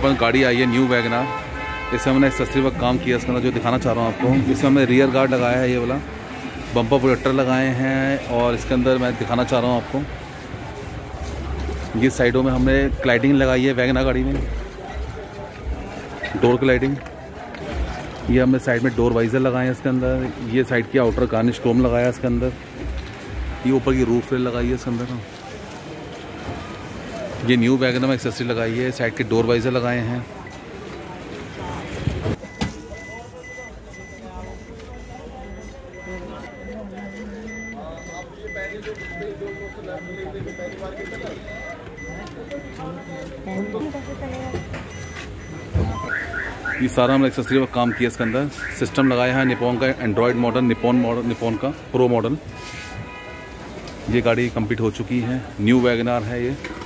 पर गाड़ी आई है न्यू वैगनार। इसमें हमने एक्सेसरी वर्क काम किया इसके अंदर, जो दिखाना चाह रहा हूँ आपको। इसमें हमने रियर गार्ड लगाया है, ये वाला बम्पर प्रोटेक्टर लगाए हैं, और इसके अंदर मैं दिखाना चाह रहा हूँ आपको ये साइडों में हमने क्लाइडिंग लगाई है वैगनार गाड़ी में, डोर क्लाइडिंग। ये हमने साइड में डोर वाइजर लगाए हैं इसके अंदर। ये साइड की आउटर गार्निश क्रोम लगाया है इसके अंदर। ये ऊपर की रूफ रेल लगाई है इसके अंदर। ये न्यू वैगनर में एक्सेसरी लगाई है, साइड के डोर वाइजर लगाए हैं। ये सारा हमने एक्सेसरी का काम किया इसके अंदर। सिस्टम लगाया है निपॉन का एंड्रॉयड मॉडल, निपॉन का प्रो मॉडल। ये गाड़ी कंप्लीट हो चुकी है, न्यू वैगनार है ये।